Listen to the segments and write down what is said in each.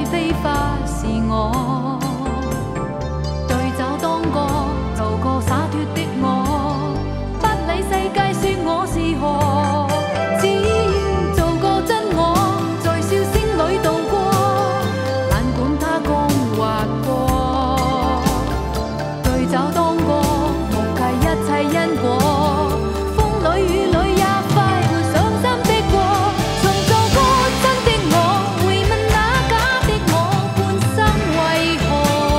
飛花是我，對酒當歌，做個灑脱的我，不理世界說我是何，只要做個真我，在笑聲裏度過，懶管它光或過。對酒當歌，無計一切因果，風裏雨裏也快活傷心的過。重做個真的我，會問那假的我，半生為何？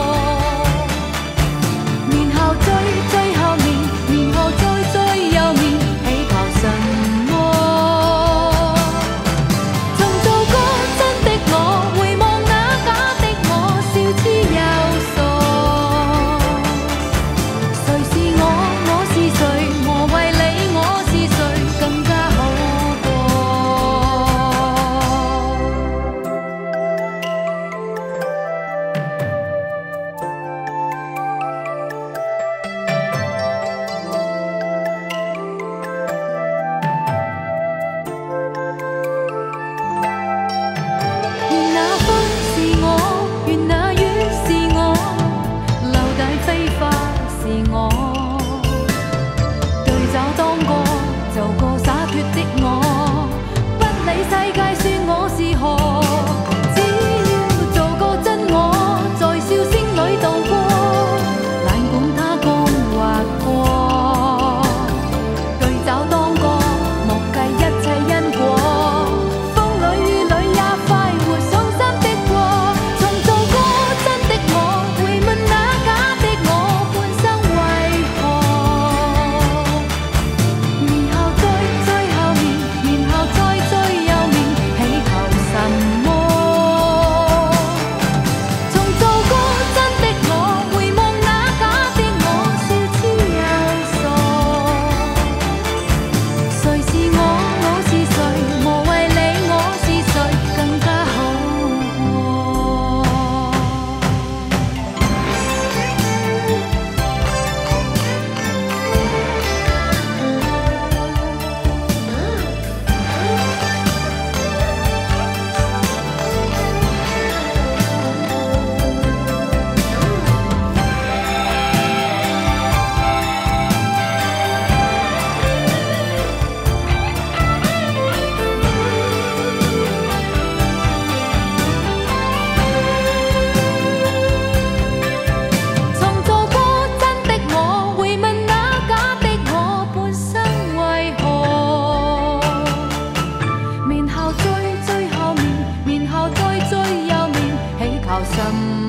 面後追，追後面，面後再追又面，喜求什麼？重做個真的我，回望那假的我，笑之又傻。誰是我？我是誰？何謂你？我是誰？更加好過。願那風是我，願那雨是我，留底飛花是我。對酒當歌，做個灑脱的我，不理世界說我是何，只要做個真我，在笑聲裏度過，懶管它光或過。對酒當歌，莫計一切因果，風裏雨裏也快活傷心的過。重做個真的我，會問那假的我，半生為何？面後追，追後面，面後再追又面，喜求什麼？重做個真的我，回望那假的我，笑之又傻。誰是我？我是誰？無謂理我是誰，更加好過。重做個真的我，會問那假的我，半生為何？面後追，追後面，面後再追又面，喜求什麼？